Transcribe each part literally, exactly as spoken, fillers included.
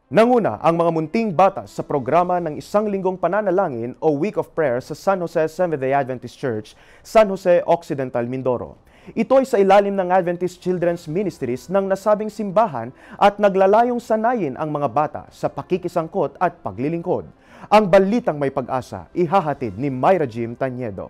Nanguna ang mga munting bata sa programa ng isang linggong pananalangin o Week of Prayer sa San Jose Seventh-day Adventist Church, San Jose Occidental, Mindoro. Ito ay sa ilalim ng Adventist Children's Ministries ng nasabing simbahan at naglalayong sanayin ang mga bata sa pakikisangkot at paglilingkod. Ang balitang may pag-asa, ihahatid ni Myra Jim Tanyedo.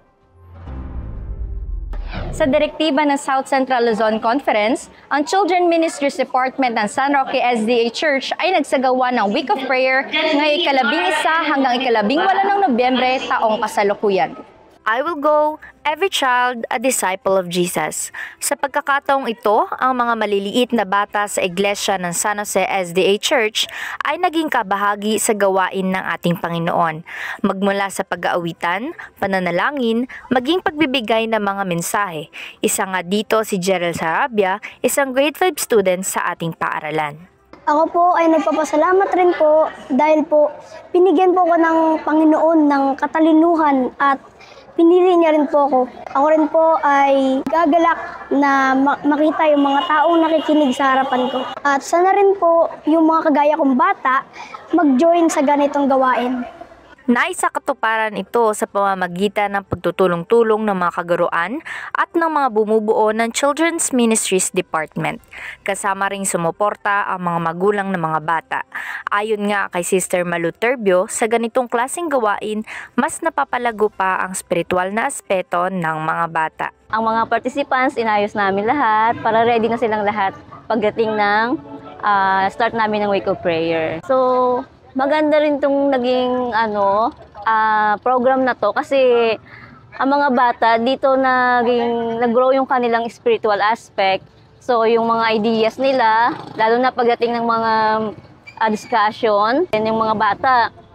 Sa direktiba ng South Central Luzon Conference, ang Children Ministries Department ng San Roque S D A Church ay nagsagawa ng Week of Prayer ngayong ikalabing isa hanggang ikalabing walo ng Nobyembre taong kasalukuyan. I will go, every child a disciple of Jesus. Sa pagkakataong ito, ang mga maliliit na bata sa iglesia ng San Jose S D A Church ay naging kabahagi sa gawain ng ating Panginoon. Magmula sa pag-aawitan, pananalangin, maging pagbibigay ng mga mensahe. Isa nga dito si Jerel Sarabia, isang grade five student sa ating paaralan. Ako po ay nagpapasalamat rin po dahil po pinigyan po ko ng Panginoon ng katalinuhan at pinili niya rin po ako. Ako rin po ay gagalak na makita yung mga taong nakikinig sa harapan ko. At sana rin po yung mga kagaya kong bata mag-join sa ganitong gawain. Naisakatuparan ito sa pamamagitan ng pagtutulong-tulong ng mga kagaruan at ng mga bumubuo ng Children's Ministries Department. Kasama ring sumuporta ang mga magulang ng mga bata. Ayon nga kay Sister Malu Terbio, sa ganitong klaseng gawain, mas napapalago pa ang spiritual na aspeto ng mga bata. Ang mga participants, inayos namin lahat para ready na silang lahat pagdating ng uh, start namin ng Week of Prayer. So, maganda rin itong naging ano, uh, program na to kasi ang mga bata dito naging nag-grow yung kanilang spiritual aspect. So yung mga ideas nila, lalo na pagdating ng mga uh, discussion, and yung mga bata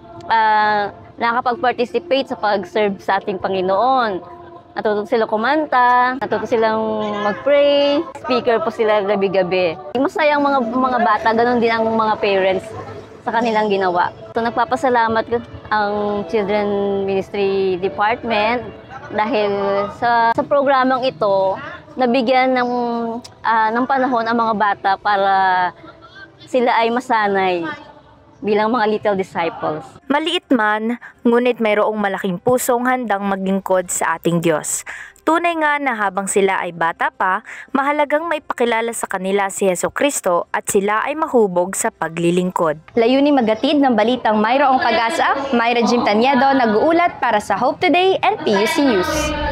uh, nakakapag-participate sa pag-serve sa ating Panginoon. Natuto silang kumanta, natuto silang mag-pray, speaker po sila gabi-gabi. Masaya ang mga, mga bata, ganun din ang mga parents sa kanilang ginawa. So nagpapasalamat ang Children Ministry Department dahil sa, sa programang ito, nabigyan ng, uh, ng panahon ang mga bata para sila ay masanay bilang mga little disciples. Maliit man, ngunit mayroong malaking pusong handang maglingkod sa ating Diyos. Tunay nga na habang sila ay bata pa, mahalagang may pakilala sa kanila si Jesucristo at sila ay mahubog sa paglilingkod. Layuning magatid ng balitang mayroong pag-asa, Myra Jim Tanyedo, nag-uulat para sa Hope Today and P U C News.